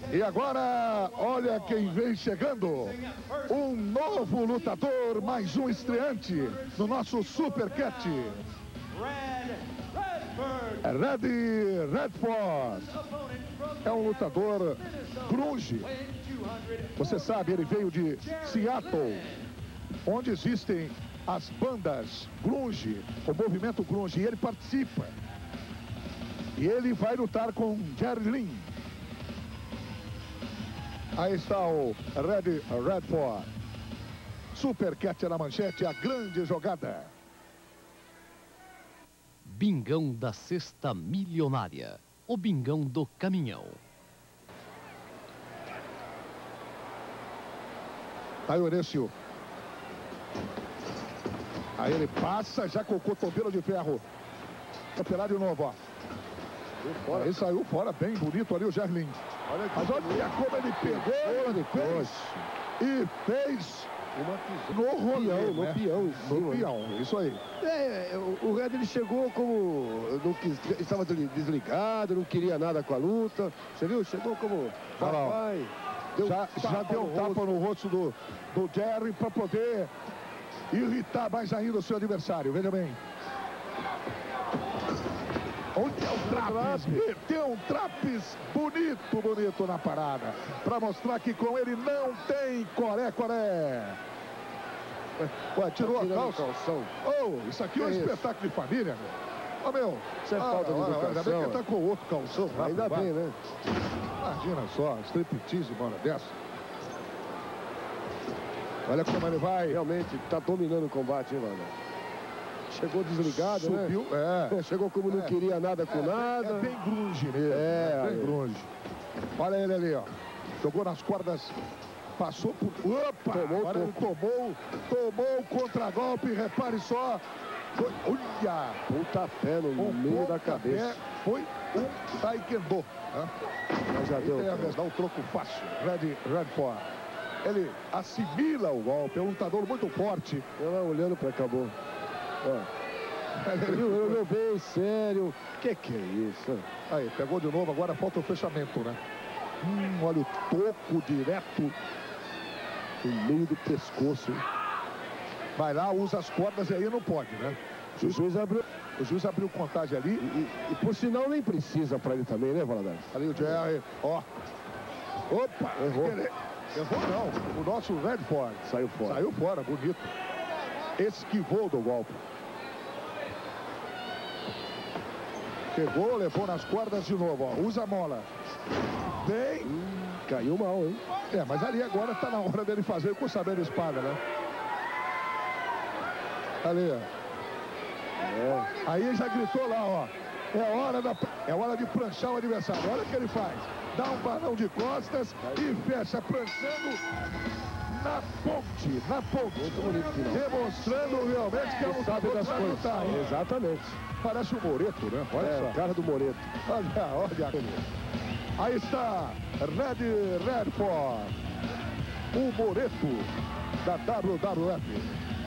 E agora, olha quem vem chegando. Um novo lutador, mais um estreante no nosso Supercat. Red Redford. É um lutador grunge. Você sabe, ele veio de Seattle, onde existem as bandas grunge, o movimento grunge, e ele participa. E ele vai lutar com Jerry Lynn. Aí está o Redford. Supercat na manchete, a grande jogada. Bingão da Cesta Milionária. O bingão do caminhão. Aí o Horácio. Aí ele passa já com o cotovelo de ferro. Campeonato de novo, ó. Aí saiu fora, bem bonito ali o Gerlin. Mas olha como ele pegou, e fez no rolão, no peão, isso aí. O Red ele chegou como estava desligado, não queria nada com a luta. Você viu? Chegou como vai. Já deu um tapa no rosto do Jerry para poder irritar mais ainda o seu adversário. Veja bem. Onde é o Traps? Meteu um Traps bonito na parada. Para mostrar que com ele não tem coré. Ué, tirou a calça. Oh, isso aqui é um espetáculo de família, meu. Ô, meu. Isso é falta de educação. Ainda bem que tá com o outro calção. Ainda bem, né? Imagina só, striptease, mano, dessa. Olha como ele vai. Realmente, tá dominando o combate, hein, mano? Chegou desligado, subiu, né? Chegou como não queria nada com nada. É bem grunge mesmo. Bem grunge. Olha ele ali, ó. Jogou nas cordas. Passou por... Opa! Tomou o contragolpe. Repare só. Olha! Pontapé no meio da cabeça. Foi um taekwondo. Né? Mas já deu. Dá um troco fácil. Redford. Ele assimila o golpe. É um lutador muito forte. Eu lá olhando para acabou. Ele olhou bem sério. Que é isso? Aí, pegou de novo, agora falta o fechamento, né? Olha o toco direto no meio do pescoço. Vai lá, usa as cordas e aí não pode, né? O juiz abriu contagem ali. E por sinal nem precisa pra ele também, né, Valadares? Ali o Jerry, ó. Opa! Errou não. O nosso Redford saiu fora, bonito. Esquivou do golpe. Pegou, levou nas cordas de novo, ó. Usa a mola. Bem. Caiu mal, hein? Mas ali agora tá na hora dele fazer com o saber de espada, né? Ali, ó. Aí já gritou lá, ó. É hora de pranchar o adversário. Olha o que ele faz. Dá um balão de costas e fecha pranchando na ponte. Demonstrando realmente que é um sabe das coisas. Tá, exatamente. Parece o Moreto, né? Olha só. Cara do Moreto. Olha aqui. Aí está Redford. O Moreto da WWF.